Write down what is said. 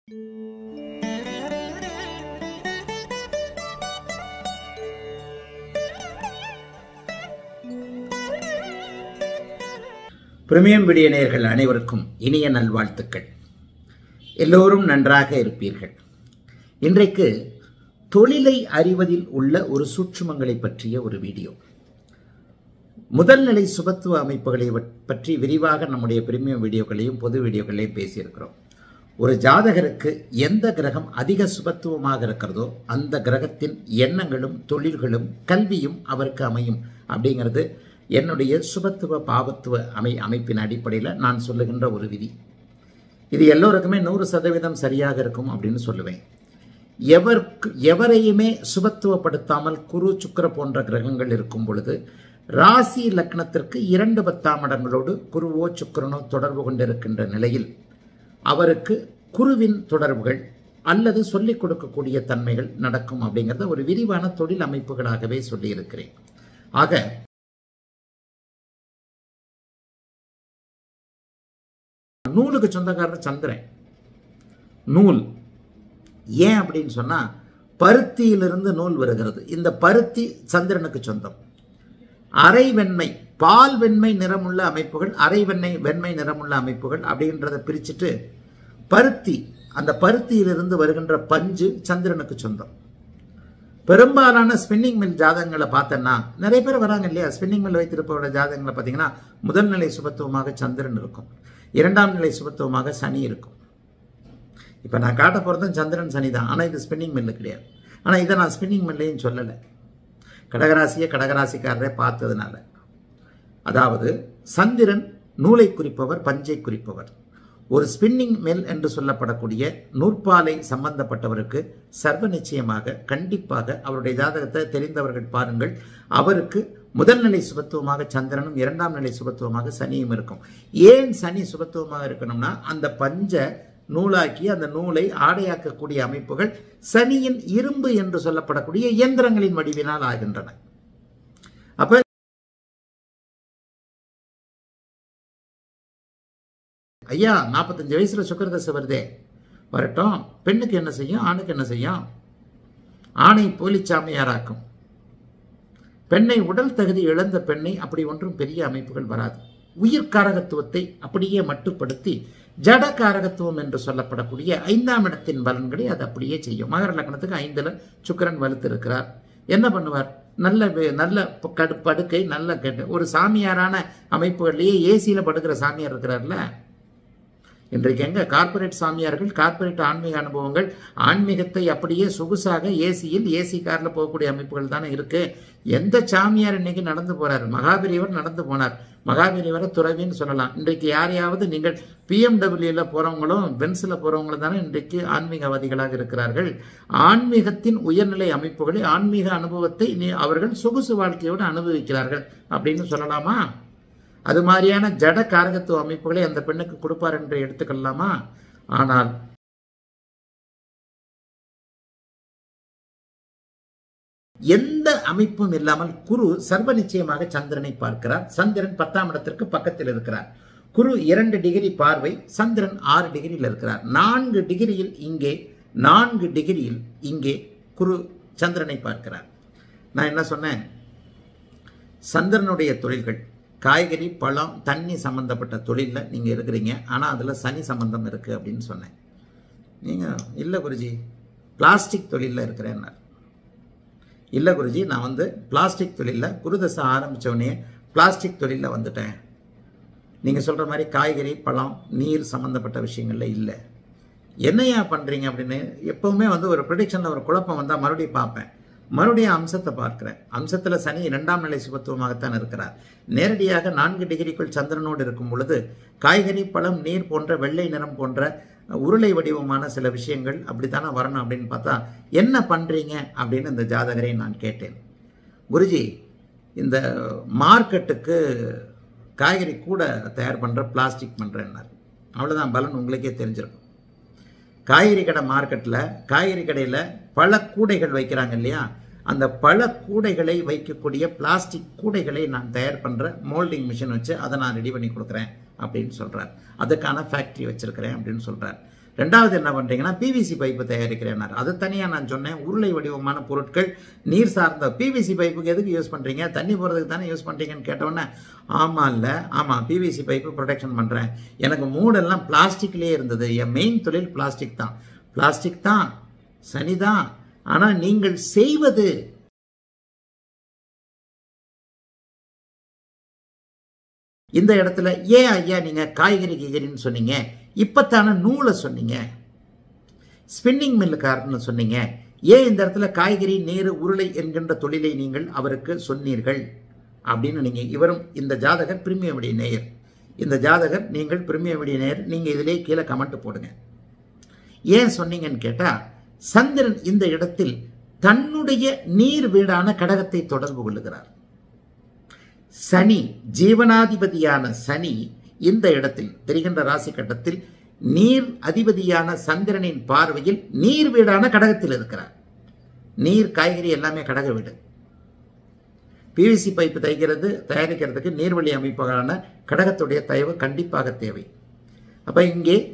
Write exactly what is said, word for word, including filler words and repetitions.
Premium video நேயர்கள் அனைவருக்கும் இனிய நல்வாழ்த்துக்கள். எல்லோரும் நன்றாக இருப்பீர்கள். இன்றைக்கு தொழிலை அறிவதில் உள்ள ஒரு சூட்சுமங்களை பற்றிய ஒரு வீடியோ. முதல்நிலை சுபத்துவ அமைப்புகளை பற்றி விரிவாக நம்முடைய பிரீமியம் வீடியோக்களையும் பொது வீடியோக்களையும் பேசியிருக்கிறோம். ஒரு ஜாதகருக்கு எந்த கிரகம் அதிக சுபத்துவமாக இருக்கிறதோ அந்த கிரகத்தின் எண்ணங்களும் தொழில்களும் கல்வியும் அவருக்கு அமையும் அப்படிங்கிறது என்னுடைய சுபத்துவ பாவத்துவ அமை அமைப்பின் அடிப்படையில் நான் சொல்லுகின்ற ஒரு விதி. இது எல்லோருக்குமே நூறு சதவீதம் சரியாக இருக்கும் அப்படின்னு சொல்லுவேன். எவருக்கு எவரையுமே சுபத்துவப்படுத்தாமல் குரு சுக்கிர போன்ற கிரகங்கள் இருக்கும் பொழுது ராசி லக்னத்திற்கு இரண்டு பத்தாம் இடங்களோடு குருவோ சுக்கிரனோ தொடர்பு கொண்டிருக்கின்ற நிலையில் அவருக்கு குருவின் தொடர்புகள் அல்லது சொல்லிக் கொடுக்கக்கூடிய தன்மைகள் நடக்கும் அப்படிங்கிறத ஒரு விரிவான தொழில் அமைப்புகளாகவே சொல்லியிருக்கிறேன். ஆக நூலுக்கு சொந்தக்காரர் சந்திரன். நூல் ஏன் அப்படின்னு சொன்னா பருத்தியிலிருந்து நூல் வருகிறது. இந்த பருத்தி சந்திரனுக்கு சொந்தம். அரை வெண்மை பால் வெண்மை நிறமுள்ள அமைப்புகள், அரை வெண்ணெய் வெண்மை நிறமுள்ள அமைப்புகள் அப்படின்றத பிரிச்சுட்டு பருத்தி, அந்த பருத்தியிலிருந்து வருகின்ற பஞ்சு சந்திரனுக்கு சொந்தம். பெரும்பாலான ஸ்பின்னிங் மில் ஜாதகங்களை பார்த்தோன்னா நிறைய பேர் வராங்க இல்லையா, ஸ்பின்னிங் மில் வைத்திருப்பவரோட ஜாதகங்களை பார்த்தீங்கன்னா முதல் நிலை சுபத்துவமாக சந்திரன் இருக்கும், இரண்டாம் நிலை சுபத்துவமாக சனி இருக்கும். இப்போ நான் காட்ட போகிறதும் சந்திரன் சனி தான், ஆனால் இது ஸ்பின்னிங் மில்லு கிடையாது. ஆனால் இதை நான் ஸ்பின்னிங் மில்லையும் சொல்லலை, கடகராசியை கடகராசிக்காரரை பார்த்ததுனால. அதாவது சந்திரன் நூலை குறிப்பவர், பஞ்சை குறிப்பவர். ஒரு ஸ்பின்னிங் மில் என்று சொல்லப்படக்கூடிய நூற்பாலை சம்பந்தப்பட்டவருக்கு சர்வ நிச்சயமாக கண்டிப்பாக அவருடைய ஜாதகத்தை தெரிந்தவர்கள் பாருங்கள், அவருக்கு முதல் நிலை சுபத்துவமாக சந்திரனும் இரண்டாம் நிலை சுபத்துவமாக சனியும் இருக்கும். ஏன் சனி சுபத்துவமாக இருக்கணும்னா அந்த பஞ்ச நூலாக்கி அந்த நூலை ஆடையாக்கக்கூடிய அமைப்புகள் சனியின் இரும்பு என்று சொல்லப்படக்கூடிய இயந்திரங்களின் வடிவினால் ஆகின்றன. அப்ப ஐயா நாற்பத்தஞ்சு வயசுல சுக்கிரதசை வருதே, வரட்டும். பெண்ணுக்கு என்ன செய்யும், ஆணுக்கு என்ன செய்யும்? ஆணை போலிச்சாமியாராக்கும். பெண்ணை உடல் தகுதி இழந்த பெண்ணை அப்படி ஒன்றும் பெரிய அமைப்புகள் வராது. உயிர் காரகத்துவத்தை அப்படியே மட்டுப்படுத்தி ஜட காரகத்துவம் என்று சொல்லப்படக்கூடிய ஐந்தாம் இடத்தின் பலன்களை அது அப்படியே செய்யும். மகர லக்னத்துக்கு ஐந்துல சுக்கிரன் வலுத்து இருக்கிறார். என்ன பண்ணுவார்? நல்ல நல்ல கடு படுக்கை நல்ல கெட்ட ஒரு சாமியாரான அமைப்புகள்லேயே ஏசியில படுக்கிற சாமியார் இருக்கிறார்ல. இன்றைக்கு எங்க கார்பரேட் சாமியார்கள், கார்பரேட் ஆன்மீக அனுபவங்கள், ஆன்மீகத்தை அப்படியே சொகுசாக ஏசியில் ஏசி கார்ல போகக்கூடிய அமைப்புகள் தானே இருக்கு. எந்த சாமியார் இன்னைக்கு நடந்து போறாரு? மகாபெரியவர் நடந்து போனார். மகாபெரியவரை துறவின்னு சொல்லலாம். இன்றைக்கு யாரையாவது நீங்கள் பிஎம்டபிள்யூல போறவங்களும் பென்ஸ்ல போறவங்களும் தானே இன்றைக்கு ஆன்மீகவாதிகளாக இருக்கிறார்கள். ஆன்மீகத்தின் உயர்நிலை அமைப்புகளை, ஆன்மீக அனுபவத்தை அவர்கள் சொகுசு வாழ்க்கையோடு அனுபவிக்கிறார்கள் அப்படின்னு சொல்லலாமா? அது மாதிரியான ஜட காரகத்துவ அமைப்புகளை அந்த பெண்ணுக்கு கொடுப்பார் என்று எடுத்துக்கொள்ளலாமா? ஆனால் எந்த அமைப்பும் இல்லாமல் குரு சர்வ நிச்சயமாக சந்திரனை பார்க்கிறார். சந்திரன் பத்தாம் இடத்திற்கு பக்கத்தில் இருக்கிறார். குரு இரண்டு டிகிரி பார்வை, சந்திரன் ஆறு டிகிரியில் இருக்கிறார். நான்கு டிகிரியில் இங்கே, நான்கு டிகிரியில் இங்கே குரு சந்திரனை பார்க்கிறார். நான் என்ன சொன்னேன்? சந்திரனுடைய தொழில்கள் காய்கறி, பழம், தண்ணி சம்பந்தப்பட்ட தொழிலில் நீங்கள் இருக்கிறீங்க, ஆனால் அதில் சனி சம்பந்தம் இருக்குது அப்படின்னு சொன்னேன். நீங்கள் இல்லை குருஜி பிளாஸ்டிக் தொழிலில் இருக்கிறேன்னார். இல்லை குருஜி நான் வந்து பிளாஸ்டிக் தொழிலில் குருதசை ஆரம்பித்தவொடனே பிளாஸ்டிக் தொழிலில் வந்துட்டேன். நீங்கள் சொல்கிற மாதிரி காய்கறி, பழம், நீர் சம்மந்தப்பட்ட விஷயங்களில் இல்லை. என்னையா பண்ணுறீங்க அப்படின்னு எப்போவுமே வந்து ஒரு ப்ரிடிக்ஷனில் ஒரு குழப்பம் வந்தால் மறுபடியும் பார்ப்பேன். மறுபடியும் அம்சத்தை பார்க்கிறேன். அம்சத்தில் சனி இரண்டாம் நிலை சுபத்துவமாகத்தான் இருக்கிறார். நேரடியாக நான்கு டிகிரிக்குள் சந்திரனோடு இருக்கும் பொழுது காய்கறி, பழம், நீர் போன்ற வெள்ளை நிறம் போன்ற உருளை வடிவமான சில விஷயங்கள் அப்படித்தானே வரணும் அப்படின்னு பார்த்தா என்ன பண்ணுறீங்க அப்படின்னு இந்த ஜாதகரை நான் கேட்டேன். குருஜி இந்த மார்க்கெட்டுக்கு காய்கறி கூட தயார் பண்ணுற பிளாஸ்டிக் பண்ணுறேன்னார். அவ்வளோதான், பலன் உங்களுக்கே தெரிஞ்சிருக்கும். காய்கறி கடை மார்க்கெட்டில், காய்கறி கடையில் பல கூடைகள் வைக்கிறாங்க இல்லையா, அந்த பல கூடைகளை வைக்கக்கூடிய பிளாஸ்டிக் கூடைகளை நான் தயார் பண்ணுற மோல்டிங் மிஷின் வச்சு அதை நான் ரெடி பண்ணி கொடுக்குறேன் அப்படின்னு சொல்கிறார். அதுக்கான ஃபேக்ட்ரி வச்சுருக்கிறேன் அப்படின்னு சொல்கிறார். ரெண்டாவது என்ன பண்ணுறீங்கன்னா பிவிசி பைப்பு தயாரிக்கிறேன்னார். அது தனியாக நான் சொன்னேன். உருளை வடிவமான பொருட்கள் நீர் சார்ந்த பிவிசி பைப்புக்கு எதுக்கு யூஸ் பண்ணுறீங்க? தண்ணி போகிறதுக்கு தானே யூஸ் பண்ணுறீங்கன்னு கேட்டோன்னே ஆமாம் இல்லை ஆமாம் பிவிசி பைப்பு ப்ரொடெக்ஷன் பண்ணுறேன். எனக்கு மூடெல்லாம் பிளாஸ்டிக்லேயே இருந்தது. என் மெயின் தொழில் பிளாஸ்டிக் தான். பிளாஸ்டிக் தான், சனிதான். ஆனால் நீங்கள் செய்வது இந்த இடத்துல ஏன் ஐயா நீங்கள் காய்கறி கீகறின்னு சொன்னீங்க? இப்பத்தான நூலை சொன்னீங்க, ஸ்பின்னிங் மில்லுக்காரன்னு சொன்னீங்க. ஏன் இந்த இடத்துல காய்கறி நீர் உருளை என்கின்ற தொழிலை நீங்கள் அவருக்கு சொன்னீர்கள் அப்படின்னு நீங்கள் இவரும் இந்த ஜாதகர் பிரிமியமுடைய நேயர். இந்த ஜாதகர் நீங்கள் பிரிமியமுடைய நேயர். நீங்கள் இதிலே கீழே கமெண்ட் போடுங்க. ஏன் சொன்னீங்கன்னு கேட்டால் சந்திரன் இந்த இடத்தில் தன்னுடைய நீர் வீடான கடகத்தை தொடர்பு கொள்ளுகிறார். சனி ஜீவனாதிபதியான சனி இந்த இடத்தில் தெரிகின்ற ராசி கட்டத்தில் நீர் அதிபதியான சந்திரனின் பார்வையில் நீர் வீடான கடகத்தில் இருக்கிறார். நீர் காய்கறி எல்லாமே கடக வீடு. பிவிசி பைப்பு தைக்கிறது தயாரிக்கிறதுக்கு நீர்வழி அமைப்பான கடகத்துடைய தயவு கண்டிப்பாக தேவை. அப்ப இங்கே